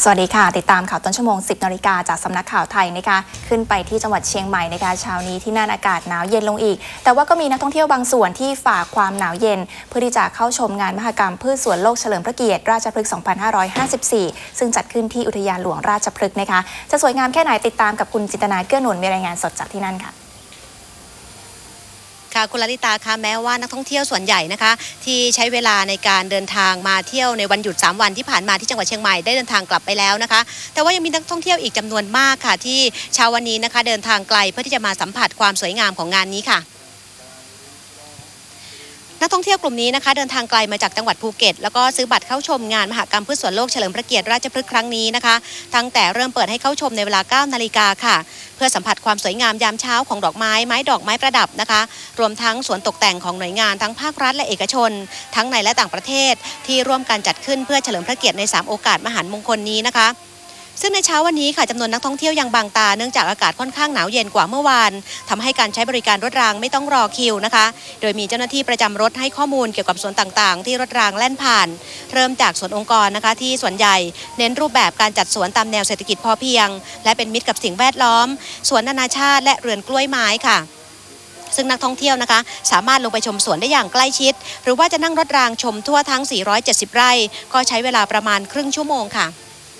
สวัสดีค่ะติดตามข่าวต้นชั่วโมง 10 นาฬิกาจากสำนักข่าวไทยนะคะขึ้นไปที่จังหวัดเชียงใหม่นะคะเช้านี้ที่นั่นอากาศหนาวเย็นลงอีกแต่ว่าก็มีนักท่องเที่ยวบางส่วนที่ฝากความหนาวเย็นเพื่อที่จะเข้าชมงานมหกรรมพืชสวนโลกเฉลิมพระเกียรติราชพฤกษ์ 2554 ซึ่งจัดขึ้นที่อุทยานหลวงราชพฤกษ์นะคะจะสวยงามแค่ไหนติดตามกับคุณจินตนาเกื้อหนุนมีรายงานสดจากที่นั่นค่ะค่ะคุณลลิตาคะแม้ว่านักท่องเที่ยวส่วนใหญ่นะคะที่ใช้เวลาในการเดินทางมาเที่ยวในวันหยุด3วันที่ผ่านมาที่จังหวัดเชียงใหม่ได้เดินทางกลับไปแล้วนะคะแต่ว่ายังมีนักท่องเที่ยวอีกจำนวนมากค่ะที่เช้าวันนี้นะคะเดินทางไกลเพื่อที่จะมาสัมผัสความสวยงามของงานนี้ค่ะนักท่องเที่ยวกลุ่มนี้นะคะเดินทางไกลมาจากจังหวัดภูเก็ตแล้วก็ซื้อบัตรเข้าชมงานมหกรรมพืชสวนโลกเฉลิมพระเกียรติราชพฤกษ์ครั้งนี้นะคะตั้งแต่เริ่มเปิดให้เข้าชมในเวลา 9 นาฬิกาค่ะเพื่อสัมผัสความสวยงามยามเช้าของดอกไม้ดอกไม้ประดับนะคะรวมทั้งสวนตกแต่งของหน่วยงานทั้งภาครัฐและเอกชนทั้งในและต่างประเทศที่ร่วมกันจัดขึ้นเพื่อเฉลิมพระเกียรติใน3โอกาสมหันต์มงคลนี้นะคะซึ่งในเช้าวันนี้ค่ะจำนวนนักท่องเที่ยวยังบางตาเนื่องจากอากาศค่อนข้างหนาวเย็นกว่าเมื่อวานทำให้การใช้บริการรถรางไม่ต้องรอคิวนะคะโดยมีเจ้าหน้าที่ประจำรถให้ข้อมูลเกี่ยวกับสวนต่างๆที่รถรางแล่นผ่านเริ่มจากสวนองค์กรนะคะที่ส่วนใหญ่เน้นรูปแบบการจัดสวนตามแนวเศรษฐกิจพอเพียงและเป็นมิตรกับสิ่งแวดล้อมสวนนานาชาติและเรือนกล้วยไม้ค่ะซึ่งนักท่องเที่ยวนะคะสามารถลงไปชมสวนได้อย่างใกล้ชิดหรือว่าจะนั่งรถรางชมทั่วทั้ง470ไร่ก็ใช้เวลาประมาณครึ่งชั่วโมงค่ะ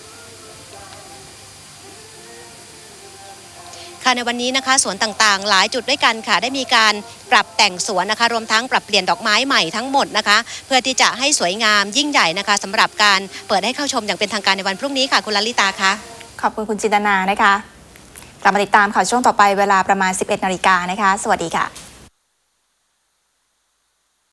ในวันนี้นะคะสวนต่างๆหลายจุดด้วยกันค่ะได้มีการปรับแต่งสวนนะคะรวมทั้งปรับเปลี่ยนดอกไม้ใหม่ทั้งหมดนะคะเพื่อที่จะให้สวยงามยิ่งใหญ่นะคะสำหรับการเปิดให้เข้าชมอย่างเป็นทางการในวันพรุ่งนี้ค่ะคุณลลิตาคะขอบคุณคุณจินตนานะคะกลับมาติดตามข่าวช่วงต่อไปเวลาประมาณ 11 นาฬิกานะคะสวัสดีค่ะ